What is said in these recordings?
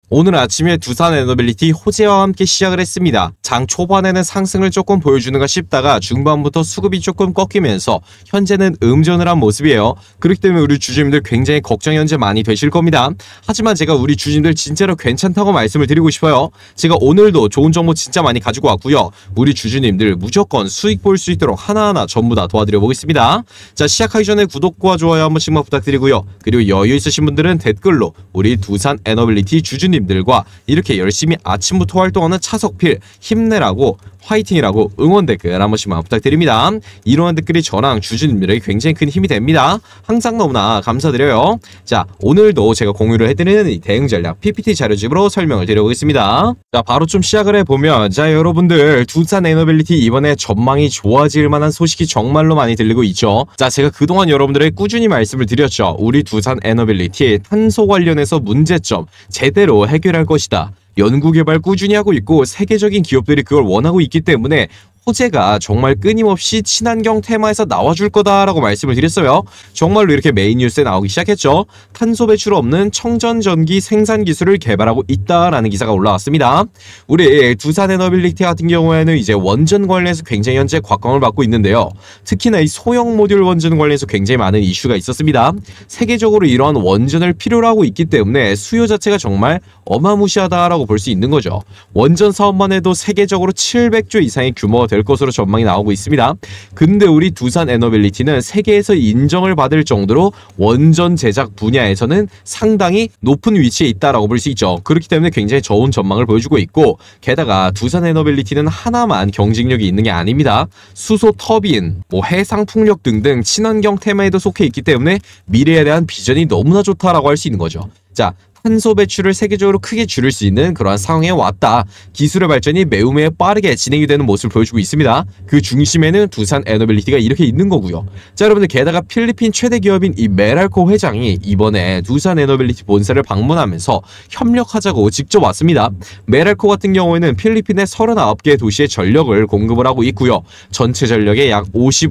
오늘 아침에 두산 에너빌리티 호재와 함께 시작을 했습니다. 장 초반에는 상승을 조금 보여주는가 싶다가 중반부터 수급이 조금 꺾이면서 현재는 음전을 한 모습이에요. 그렇기 때문에 우리 주주님들 굉장히 걱정이 현재 많이 되실 겁니다. 하지만 제가 우리 주주님들 진짜로 괜찮다고 말씀을 드리고 싶어요. 제가 오늘도 좋은 정보 진짜 많이 가지고 왔고요. 우리 주주님들 무조건 수익 볼 수 있도록 하나하나 전부 다 도와드려 보겠습니다. 자, 시작하기 전에 구독과 좋아요 한 번씩만 부탁드리고요. 그리고 여유 있으신 분들은 댓글로 우리 두산 에너빌리티 주주님 들과 이렇게 열심히 아침부터 활동하는 차석필 힘내라고 화이팅이라고 응원 댓글 한 번씩만 부탁드립니다. 이러한 댓글이 저랑 주주님들에게 굉장히 큰 힘이 됩니다. 항상 너무나 감사드려요. 자, 오늘도 제가 공유를 해드리는 이 대응 전략 PPT 자료집으로 설명을 드려보겠습니다. 자, 바로 좀 시작을 해보면, 자, 여러분들 두산 에너빌리티 이번에 전망이 좋아질 만한 소식이 정말로 많이 들리고 있죠. 자, 제가 그동안 여러분들에게 꾸준히 말씀을 드렸죠. 우리 두산 에너빌리티 탄소 관련해서 문제점 제대로 해결할 것이다. 연구개발 꾸준히 하고 있고 세계적인 기업들이 그걸 원하고 있기 때문에 호재가 정말 끊임없이 친환경 테마에서 나와줄 거다라고 말씀을 드렸어요. 정말로 이렇게 메인 뉴스에 나오기 시작했죠. 탄소 배출 없는 청전전기 생산 기술을 개발하고 있다라는 기사가 올라왔습니다. 우리 두산 에너빌리티 같은 경우에는 이제 원전 관련해서 굉장히 현재 곽광을 받고 있는데요. 특히나 이 소형 모듈 원전 관련해서 굉장히 많은 이슈가 있었습니다. 세계적으로 이러한 원전을 필요로 하고 있기 때문에 수요 자체가 정말 어마무시하다라고 볼 수 있는 거죠. 원전 사업만 해도 세계적으로 700조 이상의 규모가 될 것으로 전망이 나오고 있습니다. 근데 우리 두산 에너빌리티는 세계에서 인정을 받을 정도로 원전 제작 분야에서는 상당히 높은 위치에 있다라고 볼 수 있죠. 그렇기 때문에 굉장히 좋은 전망을 보여주고 있고, 게다가 두산 에너빌리티는 하나만 경쟁력이 있는 게 아닙니다. 수소 터빈, 해상 풍력 등등 친환경 테마에도 속해 있기 때문에 미래에 대한 비전이 너무나 좋다라고 할 수 있는 거죠. 자, 탄소 배출을 세계적으로 크게 줄일 수 있는 그러한 상황에 왔다. 기술의 발전이 매우 빠르게 진행이 되는 모습을 보여주고 있습니다. 그 중심에는 두산 에너빌리티가 이렇게 있는 거고요. 자, 여러분들, 게다가 필리핀 최대 기업인 이 메랄코 회장이 이번에 두산 에너빌리티 본사를 방문하면서 협력하자고 직접 왔습니다. 메랄코 같은 경우에는 필리핀의 39개 도시에 전력을 공급을 하고 있고요. 전체 전력의 약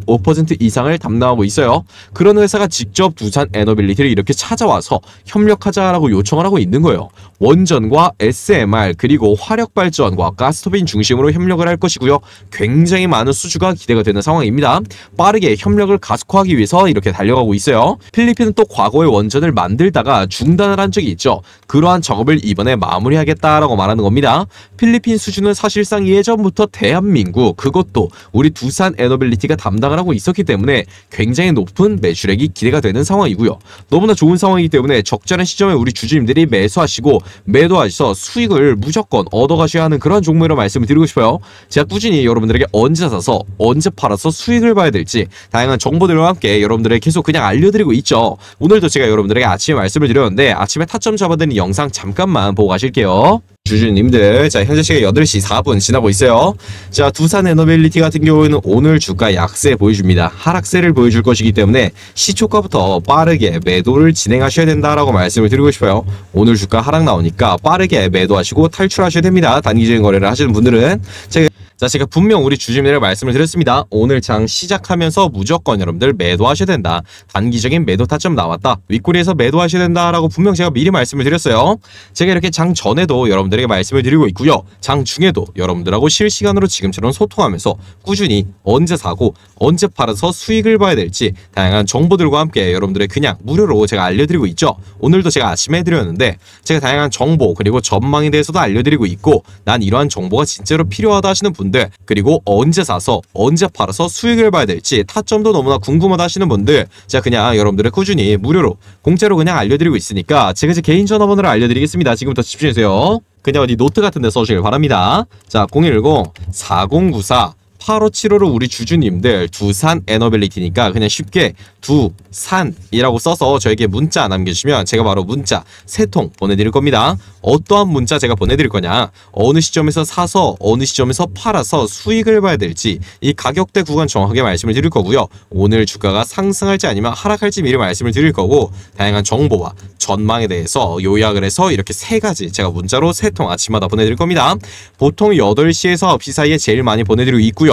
55% 이상을 담당하고 있어요. 그런 회사가 직접 두산 에너빌리티를 이렇게 찾아와서 협력하자라고 요청 하고 있는 거예요. 원전과 SMR 그리고 화력발전과 가스터빈 중심으로 협력을 할 것이고요. 굉장히 많은 수주가 기대가 되는 상황입니다. 빠르게 협력을 가속화하기 위해서 이렇게 달려가고 있어요. 필리핀은 또 과거에 원전을 만들다가 중단을 한 적이 있죠. 그러한 작업을 이번에 마무리하겠다라고 말하는 겁니다. 필리핀 수주는 사실상 예전부터 대한민국, 그것도 우리 두산 에너빌리티가 담당을 하고 있었기 때문에 굉장히 높은 매출액이 기대가 되는 상황이고요. 너무나 좋은 상황이기 때문에 적절한 시점에 우리 주주님들이 매수하시고 매도하셔서 수익을 무조건 얻어가셔야 하는 그런 종목이라고 말씀을 드리고 싶어요. 제가 꾸준히 여러분들에게 언제 사서 언제 팔아서 수익을 봐야 될지 다양한 정보들과 함께 여러분들에게 계속 그냥 알려드리고 있죠. 오늘도 제가 여러분들에게 아침에 말씀을 드렸는데 아침에 타점 잡아드는 영상 잠깐만 보고 가실게요. 주주님들, 자, 현재 시각 8시 4분 지나고 있어요. 자, 두산 에너빌리티 같은 경우에는 오늘 주가 약세 보여줍니다. 하락세를 보여줄 것이기 때문에 시초가부터 빠르게 매도를 진행하셔야 된다라고 말씀을 드리고 싶어요. 오늘 주가 하락 나오니까 빠르게 매도하시고 탈출하셔야 됩니다. 단기적인 거래를 하시는 분들은. 제가 분명 우리 주주님들에게 말씀을 드렸습니다. 오늘 장 시작하면서 무조건 여러분들 매도하셔야 된다. 단기적인 매도 타점 나왔다. 윗꼬리에서 매도하셔야 된다라고 분명 제가 미리 말씀을 드렸어요. 제가 이렇게 장 전에도 여러분들에게 말씀을 드리고 있고요. 장 중에도 여러분들하고 실시간으로 지금처럼 소통하면서 꾸준히 언제 사고 언제 팔아서 수익을 봐야 될지 다양한 정보들과 함께 여러분들의 그냥 무료로 제가 알려드리고 있죠. 오늘도 제가 아침에 해드렸는데 제가 다양한 정보 그리고 전망에 대해서도 알려드리고 있고, 난 이러한 정보가 진짜로 필요하다 하시는 분들, 그리고 언제 사서 언제 팔아서 수익을 봐야 될지 타점도 너무나 궁금하다 하시는 분들, 제가 그냥 여러분들의 꾸준히 무료로 공짜로 그냥 알려드리고 있으니까 제가 제 개인 전화번호를 알려드리겠습니다. 지금부터 집중해주세요. 그냥 어디 노트 같은 데 써주길 바랍니다. 자, 010-4094 8575로 우리 주주님들 두산 에너빌리티니까 그냥 쉽게 두산이라고 써서 저에게 문자 남겨주시면 제가 바로 문자 3통 보내드릴 겁니다. 어떠한 문자 제가 보내드릴 거냐, 어느 시점에서 사서 어느 시점에서 팔아서 수익을 봐야 될지 이 가격대 구간 정확하게 말씀을 드릴 거고요. 오늘 주가가 상승할지 아니면 하락할지 미리 말씀을 드릴 거고, 다양한 정보와 전망에 대해서 요약을 해서 이렇게 3가지 제가 문자로 3통 아침마다 보내드릴 겁니다. 보통 8시에서 9시 사이에 제일 많이 보내드리고 있고요.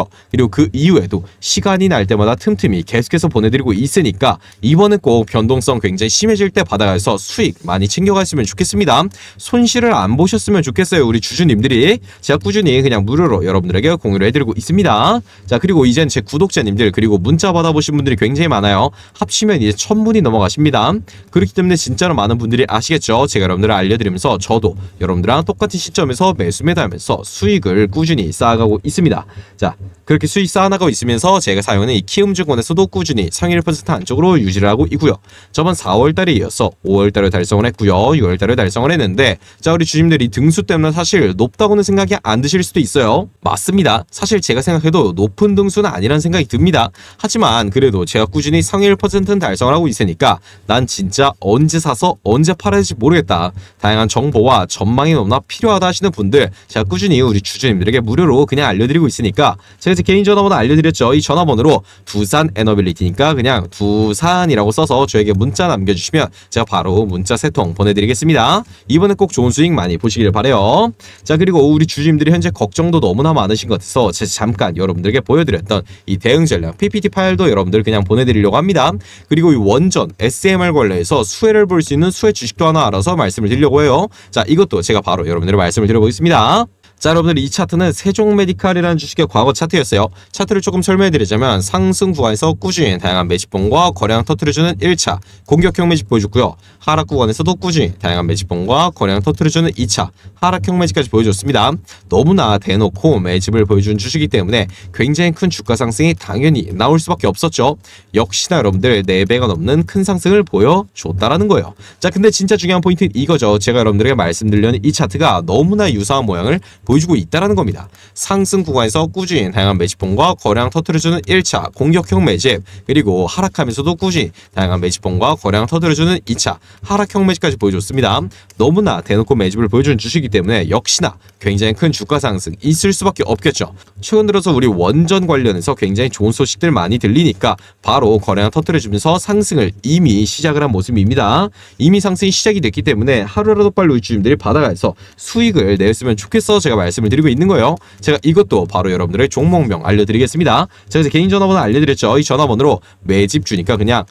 있고요. 그리고 그 이후에도 시간이 날 때마다 틈틈이 계속해서 보내드리고 있으니까 이번엔 꼭 변동성 굉장히 심해질 때 받아가서 수익 많이 챙겨갔으면 좋겠습니다. 손실을 안 보셨으면 좋겠어요. 우리 주주님들이. 제가 꾸준히 그냥 무료로 여러분들에게 공유를 해드리고 있습니다. 자, 그리고 이젠 제 구독자님들 그리고 문자 받아보신 분들이 굉장히 많아요. 합치면 이제 1000분이 넘어가십니다. 그렇기 때문에 진짜로 많은 분들이 아시겠죠? 제가 여러분들을 알려드리면서 저도 여러분들랑 똑같은 시점에서 매수 매도하면서 수익을 꾸준히 쌓아가고 있습니다. 자, 그렇게 수익 쌓아나가고 있으면서 제가 사용하는 이 키움증권에서도 꾸준히 상위 1% 안쪽으로 유지를 하고 있고요. 저번 4월달에 이어서 5월달에 달성을 했고요. 6월달에 달성을 했는데, 자, 우리 주님들이 등수 때문에 사실 높다고는 생각이 안 드실 수도 있어요. 맞습니다. 사실 제가 생각해도 높은 등수는 아니란 생각이 듭니다. 하지만 그래도 제가 꾸준히 상위 1%는 달성을 하고 있으니까 난 진짜 언제 사서 언제 팔아야 될지 모르겠다. 다양한 정보와 전망이 너무나 필요하다 하시는 분들, 제가 꾸준히 우리 주주님들에게 무료로 그냥 알려드리고 있으니까 제가 제 개인 전화번호 알려드렸죠. 이 전화번호로 두산 에너빌리티니까 그냥 두산이라고 써서 저에게 문자 남겨주시면 제가 바로 문자 3통 보내드리겠습니다. 이번에 꼭 좋은 수익 많이 보시길 바래요. 자, 그리고 우리 주주님들이 현재 걱정도 너무나 많으신 것 같아서 제가 잠깐 여러분들에게 보여드렸던 이 대응 전략 PPT 파일도 여러분들 그냥 보내드리려고 합니다. 그리고 이 원전 SMR 관련해서 수혜를 볼 수 있는 수혜 주식도 하나 알아서 말씀을 드리려고 해요. 자, 이것도 제가 바로 여러분들의 말씀을 드려보겠습니다. 자, 여러분들 이 차트는 세종메디칼이라는 주식의 과거 차트였어요. 차트를 조금 설명해드리자면 상승 구간에서 꾸준히 다양한 매집봉과 거래량 터뜨려주는 1차 공격형 매집 보여줬고요. 하락 구간에서도 꾸준히 다양한 매집봉과 거래량 터뜨려주는 2차 하락형 매집까지 보여줬습니다. 너무나 대놓고 매집을 보여준 주식이기 때문에 굉장히 큰 주가 상승이 당연히 나올 수밖에 없었죠. 역시나 여러분들 4배가 넘는 큰 상승을 보여줬다라는 거예요. 자, 근데 진짜 중요한 포인트는 이거죠. 제가 여러분들에게 말씀드리려는 이 차트가 너무나 유사한 모양을 보여주고 있다는 겁니다. 상승 구간에서 꾸준히 다양한 매집봉과 거래량 터뜨려주는 1차 공격형 매집, 그리고 하락하면서도 꾸준히 다양한 매집봉과 거래량 터뜨려주는 2차 하락형 매집까지 보여줬습니다. 너무나 대놓고 매집을 보여주는 주식이기 때문에 역시나 굉장히 큰 주가 상승 있을 수밖에 없겠죠. 최근 들어서 우리 원전 관련해서 굉장히 좋은 소식들 많이 들리니까 바로 거래량 터뜨려주면서 상승을 이미 시작을 한 모습입니다. 이미 상승이 시작이 됐기 때문에 하루라도 빨리 우리 주주님들이 받아가서 수익을 냈으면 좋겠어 제가 말씀을 드리고 있는 거예요. 제가 이것도 바로 여러분들의 종목명 알려드리겠습니다. 제가 개인 전화번호 알려드렸죠. 이 전화번호로 매집 주니까 그냥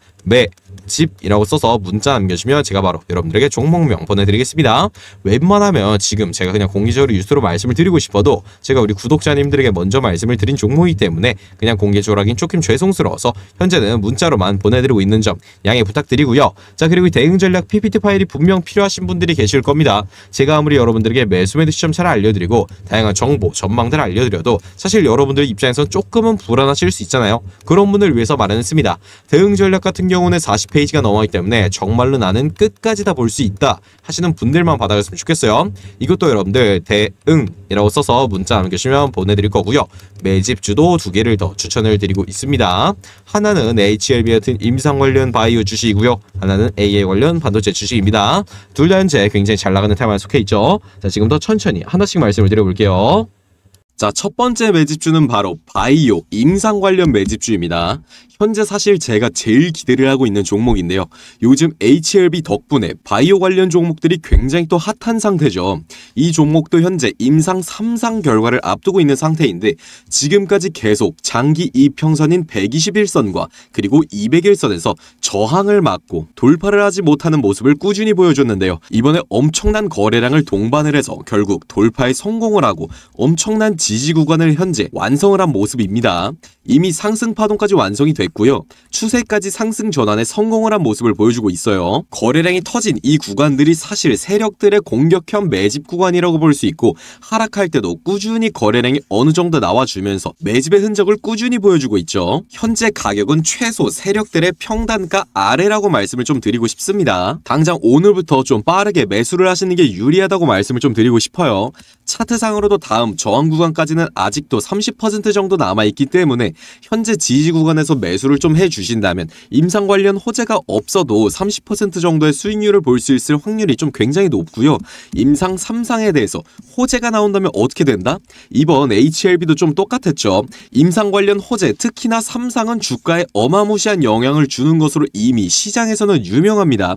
매집이라고 써서 문자 남겨주시면 제가 바로 여러분들에게 종목명 보내드리겠습니다. 웬만하면 지금 제가 그냥 공개적으로 뉴스로 말씀을 드리고 싶어도 제가 우리 구독자님들에게 먼저 말씀을 드린 종목이기 때문에 그냥 공개적으로 하긴 조금 죄송스러워서 현재는 문자로만 보내드리고 있는 점 양해 부탁드리고요. 자, 그리고 대응 전략 PPT 파일이 분명 필요하신 분들이 계실 겁니다. 제가 아무리 여러분들에게 매수 매도 시점 잘 알려드리고 다양한 정보 전망들 알려드려도 사실 여러분들 입장에선 조금은 불안하실 수 있잖아요. 그런 분을 위해서 마련했습니다. 대응 전략 같은 경우는 40페이지가 넘어가기 때문에 정말로 나는 끝까지 다 볼 수 있다 하시는 분들만 받아갔으면 좋겠어요. 이것도 여러분들 대응이라고 써서 문자 남겨주시면 보내드릴 거고요. 매집주도 2개를 더 추천을 드리고 있습니다. 하나는 HLB 같은 임상 관련 바이오 주식이고요. 하나는 AA 관련 반도체 주식입니다. 둘 다 현재 굉장히 잘 나가는 테마에 속해 있죠. 자, 지금부터 천천히 하나씩 말씀을 드려볼게요. 자, 첫 번째 매집주는 바로 바이오 임상 관련 매집주입니다. 현재 사실 제가 제일 기대를 하고 있는 종목인데요. 요즘 HLB 덕분에 바이오 관련 종목들이 굉장히 또 핫한 상태죠. 이 종목도 현재 임상 3상 결과를 앞두고 있는 상태인데 지금까지 계속 장기 이평선인 121선과 그리고 200일선에서 저항을 맞고 돌파를 하지 못하는 모습을 꾸준히 보여줬는데요. 이번에 엄청난 거래량을 동반을 해서 결국 돌파에 성공을 하고 엄청난 지지 구간을 현재 완성을 한 모습입니다. 이미 상승 파동까지 완성이 됐고요. 추세까지 상승 전환에 성공을 한 모습을 보여주고 있어요. 거래량이 터진 이 구간들이 사실 세력들의 공격형 매집 구간이라고 볼 수 있고 하락할 때도 꾸준히 거래량이 어느 정도 나와주면서 매집의 흔적을 꾸준히 보여주고 있죠. 현재 가격은 최소 세력들의 평단가 아래라고 말씀을 좀 드리고 싶습니다. 당장 오늘부터 좀 빠르게 매수를 하시는 게 유리하다고 말씀을 좀 드리고 싶어요. 차트상으로도 다음 저항 구간까지는 아직도 30% 정도 남아있기 때문에 현재 지지 구간에서 매수를 좀 해주신다면 임상 관련 호재가 없어도 30% 정도의 수익률을 볼 수 있을 확률이 좀 굉장히 높고요. 임상 3상에 대해서 호재가 나온다면 어떻게 된다? 이번 HLB도 좀 똑같았죠. 임상 관련 호재, 특히나 3상은 주가에 어마무시한 영향을 주는 것으로 이미 시장에서는 유명합니다.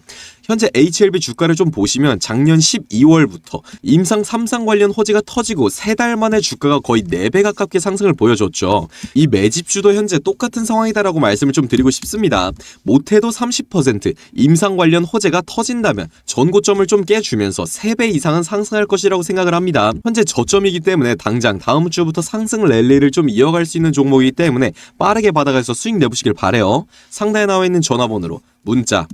현재 HLB 주가를 좀 보시면 작년 12월부터 임상 3상 관련 호재가 터지고 3달 만에 주가가 거의 4배 가깝게 상승을 보여줬죠. 이 매집주도 현재 똑같은 상황이다라고 말씀을 좀 드리고 싶습니다. 못해도 30% 임상 관련 호재가 터진다면 전고점을 좀 깨주면서 3배 이상은 상승할 것이라고 생각을 합니다. 현재 저점이기 때문에 당장 다음 주부터 상승 랠리를 좀 이어갈 수 있는 종목이기 때문에 빠르게 받아가서 수익 내보시길 바래요. 상단에 나와 있는 전화번호로 문자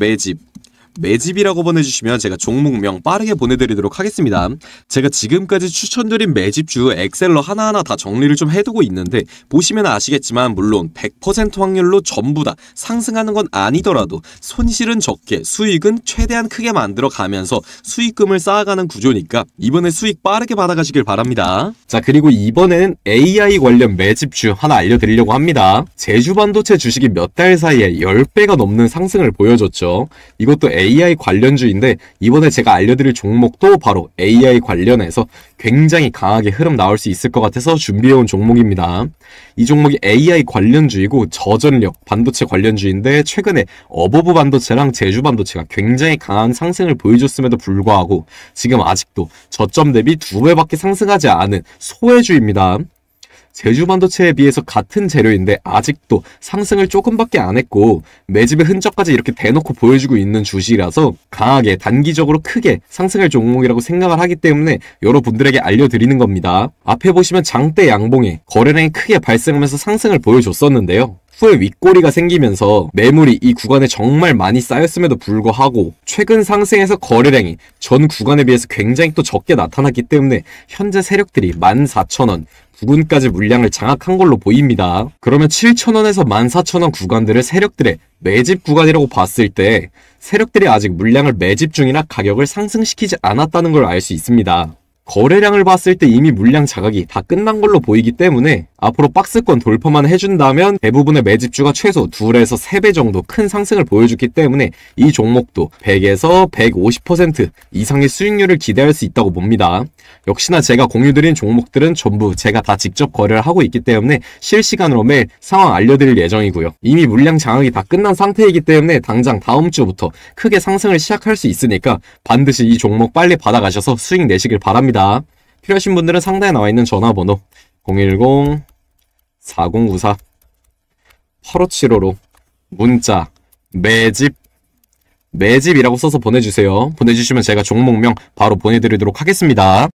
매집이라고 보내주시면 제가 종목명 빠르게 보내드리도록 하겠습니다. 제가 지금까지 추천드린 매집주 엑셀러 하나하나 다 정리를 좀 해두고 있는데 보시면 아시겠지만 물론 100% 확률로 전부 다 상승하는 건 아니더라도 손실은 적게 수익은 최대한 크게 만들어 가면서 수익금을 쌓아가는 구조니까 이번에 수익 빠르게 받아가시길 바랍니다. 자, 그리고 이번에는 AI 관련 매집주 하나 알려드리려고 합니다. 제주반도체 주식이 몇 달 사이에 10배가 넘는 상승을 보여줬죠. 이것도 AI 관련주인데 이번에 제가 알려드릴 종목도 바로 AI 관련해서 굉장히 강하게 흐름 나올 수 있을 것 같아서 준비해온 종목입니다. 이 종목이 AI 관련주이고 저전력 반도체 관련주인데 최근에 어버브 반도체랑 제주 반도체가 굉장히 강한 상승을 보여줬음에도 불구하고 지금 아직도 저점 대비 2배밖에 상승하지 않은 소외주입니다. 제주 반도체에 비해서 같은 재료인데 아직도 상승을 조금밖에 안 했고 매집의 흔적까지 이렇게 대놓고 보여주고 있는 주식이라서 강하게 단기적으로 크게 상승할 종목이라고 생각을 하기 때문에 여러분들에게 알려드리는 겁니다. 앞에 보시면 장대 양봉에 거래량이 크게 발생하면서 상승을 보여줬었는데요. 후에 윗꼬리가 생기면서 매물이 이 구간에 정말 많이 쌓였음에도 불구하고 최근 상승에서 거래량이 전 구간에 비해서 굉장히 또 적게 나타났기 때문에 현재 세력들이 14,000원 부근까지 물량을 장악한 걸로 보입니다. 그러면 7,000원에서 14,000원 구간들을 세력들의 매집 구간이라고 봤을 때 세력들이 아직 물량을 매집 중이라 가격을 상승시키지 않았다는 걸 알 수 있습니다. 거래량을 봤을 때 이미 물량 자각이 다 끝난 걸로 보이기 때문에 앞으로 박스권 돌파만 해준다면 대부분의 매집주가 최소 2에서 3배 정도 큰 상승을 보여줬기 때문에 이 종목도 100에서 150% 이상의 수익률을 기대할 수 있다고 봅니다. 역시나 제가 공유드린 종목들은 전부 제가 다 직접 거래를 하고 있기 때문에 실시간으로 매일 상황 알려드릴 예정이고요. 이미 물량 장악이 다 끝난 상태이기 때문에 당장 다음 주부터 크게 상승을 시작할 수 있으니까 반드시 이 종목 빨리 받아가셔서 수익 내시길 바랍니다. 필요하신 분들은 상단에 나와 있는 전화번호 010-4094-8575로 문자 매집이라고 써서 보내주세요. 보내주시면 제가 종목명 바로 보내드리도록 하겠습니다.